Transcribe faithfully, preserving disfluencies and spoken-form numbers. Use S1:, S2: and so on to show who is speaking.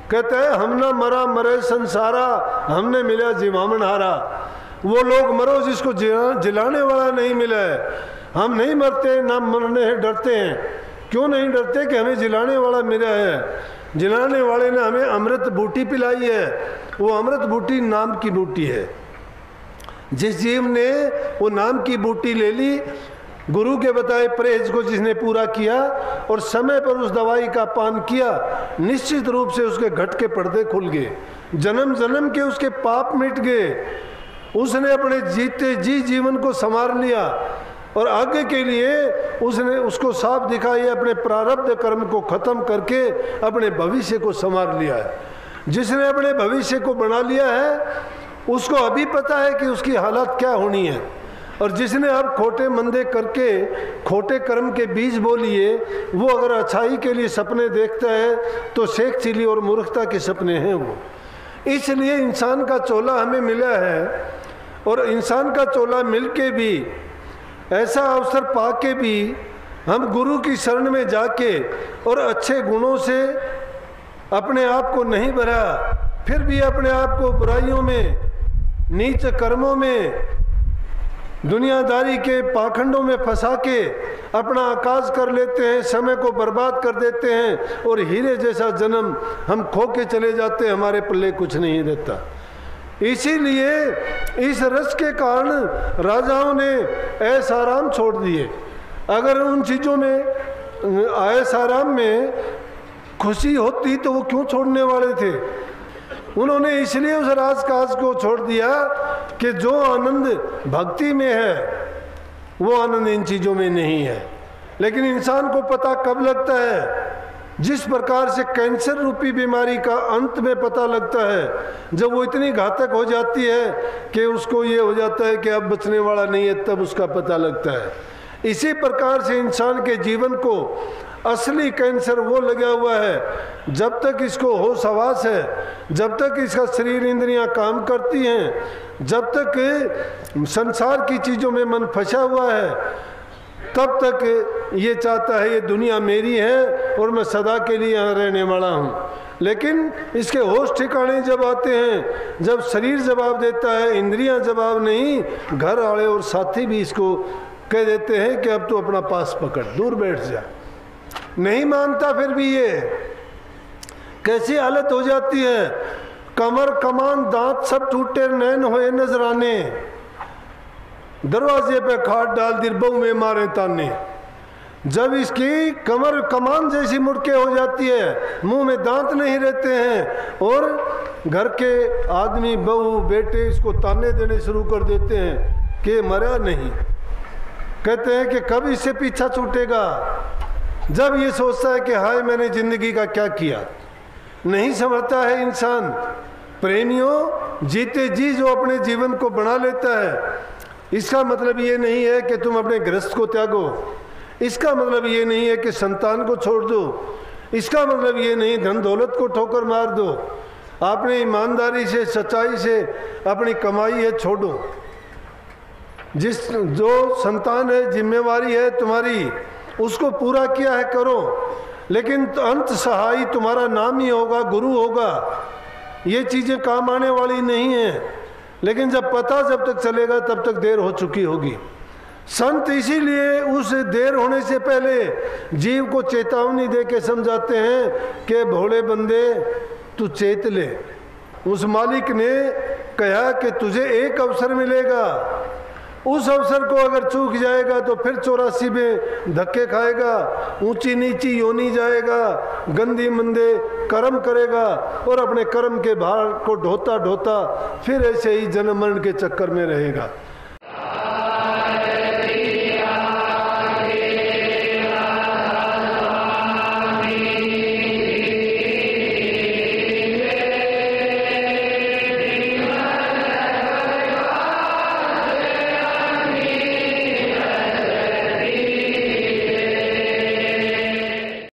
S1: कहते हैं हम ना मरा मरे संसारा, हमने मिला जीवामन हारा। वो लोग मरो जिसको जिलाने वाला नहीं मिला है। हम नहीं मरते ना मरने है डरते हैं। क्यों नहीं डरते? कि हमें जिलाने वाला मिला है। जिलाने वाले ने हमें अमृत बूटी पिलाई है। वो अमृत बूटी नाम की बूटी है। जिस जीव ने वो नाम की बूटी ले ली, गुरु के बताए परहेज को जिसने पूरा किया और समय पर उस दवाई का पान किया, निश्चित रूप से उसके घट के पर्दे खुल गए, जन्म जन्म के उसके पाप मिट गए। उसने अपने जीते जी जीवन को संवार लिया और आगे के लिए उसने उसको साफ दिखाई, अपने प्रारब्ध कर्म को खत्म करके अपने भविष्य को संवार लिया है। जिसने अपने भविष्य को बना लिया है उसको अभी पता है कि उसकी हालत क्या होनी है। और जिसने अब खोटे मंदे करके खोटे कर्म के बीज बो लिए, वो अगर अच्छाई के लिए सपने देखता है तो शेख चिली और मूर्खता के सपने हैं वो। इसलिए इंसान का चोला हमें मिला है और इंसान का चोला मिलके भी, ऐसा अवसर पाके भी हम गुरु की शरण में जाके और अच्छे गुणों से अपने आप को नहीं भरा, फिर भी अपने आप को बुराइयों में, नीच कर्मों में, दुनियादारी के पाखंडों में फंसा के अपना आकाश कर लेते हैं, समय को बर्बाद कर देते हैं और हीरे जैसा जन्म हम खो के चले जाते हैं, हमारे पल्ले कुछ नहीं रहता। इसीलिए इस रस के कारण राजाओं ने ऐसा आराम छोड़ दिए। अगर उन चीज़ों में, ऐसा आराम में खुशी होती तो वो क्यों छोड़ने वाले थे? उन्होंने इसलिए उस राजकाज को छोड़ दिया कि जो आनंद भक्ति में है वो आनंद इन चीज़ों में नहीं है। लेकिन इंसान को पता कब लगता है? जिस प्रकार से कैंसर रूपी बीमारी का अंत में पता लगता है, जब वो इतनी घातक हो जाती है कि उसको ये हो जाता है कि अब बचने वाला नहीं है, तब उसका पता लगता है। इसी प्रकार से इंसान के जीवन को असली कैंसर वो लगा हुआ है जब तक इसको होश हवास है, जब तक इसका शरीर इंद्रियां काम करती हैं, जब तक संसार की चीज़ों में मन फंसा हुआ है, तब तक ये चाहता है ये दुनिया मेरी है और मैं सदा के लिए यहाँ रहने वाला हूँ। लेकिन इसके होश ठिकाने जब आते हैं, जब शरीर जवाब देता है, इंद्रियां जवाब नहीं, घर वाले और साथी भी इसको कह देते हैं कि अब तो अपना पास पकड़, दूर बैठ जा। नहीं मानता, फिर भी ये कैसी हालत हो जाती है। कमर कमान दांत सब टूटे, नैन होए नजराने, दरवाजे पे खाट डाल दी बहू में मारे ताने। जब इसकी कमर कमान जैसी मुड़के हो जाती है, मुंह में दांत नहीं रहते हैं और घर के आदमी बहू बेटे इसको ताने देने शुरू कर देते हैं कि मरा नहीं। कहते हैं कि कब इससे पीछा छूटेगा। जब ये सोचता है कि हाय मैंने जिंदगी का क्या किया, नहीं समझता है इंसान। प्रेमियों, जीते जी जो अपने जीवन को बना लेता है, इसका मतलब ये नहीं है कि तुम अपने गृहस्थ को त्यागो, इसका मतलब ये नहीं है कि संतान को छोड़ दो, इसका मतलब ये नहीं धन दौलत को ठोकर मार दो। आपने ईमानदारी से, सच्चाई से अपनी कमाई है छोड़ो। जिस जो संतान है, जिम्मेवारी है तुम्हारी, उसको पूरा किया है करो, लेकिन अंत सहाय तुम्हारा नाम ही होगा, गुरु होगा। ये चीज़ें काम आने वाली नहीं है, लेकिन जब पता जब तक चलेगा तब तक देर हो चुकी होगी। संत इसीलिए उस देर होने से पहले जीव को चेतावनी दे के समझाते हैं कि भोले बंदे तू चेत ले। उस मालिक ने कहा कि तुझे एक अवसर मिलेगा, उस अवसर को अगर चूक जाएगा तो फिर चौरासी में धक्के खाएगा, ऊंची नीची योनी जाएगा, गंदी मंदे कर्म करेगा और अपने कर्म के भार को ढोता ढोता फिर ऐसे ही जन्म मरण के चक्कर में रहेगा।